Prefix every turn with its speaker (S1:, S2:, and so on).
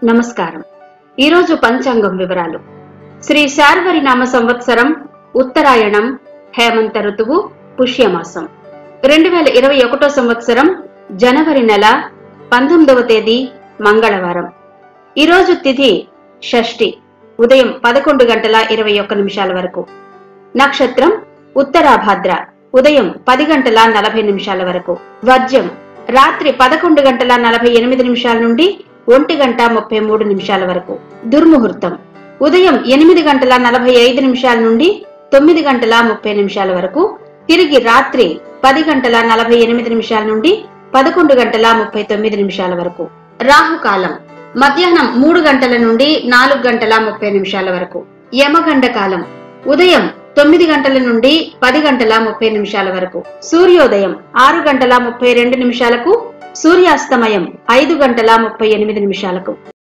S1: నమస్కారం। ఈరోజు పంచాంగం వివరాలు। శ్రీ శార్వరి నామ సంవత్సరం ఉత్తరాయణం హేమంత ఋతువు పుష్యమాసం 2021 సంవత్సరం జనవరి నెల 19వ తేదీ మంగళవారం। ఈరోజు తిథి షష్ఠి ఉదయం 11:21 వరకు। నక్షత్రం ఉత్తరాభాద్ర ఉదయం 10:40 వరకు। వర్జ్యం రాత్రి 11:48 నుండి 1:33 వరకు। దుర్ముహూర్తం ఉదయం 8:45 నుండి 9:30 వరకు। తిరిగి రాత్రి 10:48 నుండి 11:39 వరకు। రాహుకాలం మధ్యాహ్నం 3 గంటల నుండి 4:30 వరకు। యమగండ కాలం ఉదయం 9 గంటల నుండి 10:30 వరకు। సూర్యోదయం 6:32 సూర్యాస్తమయం 5:38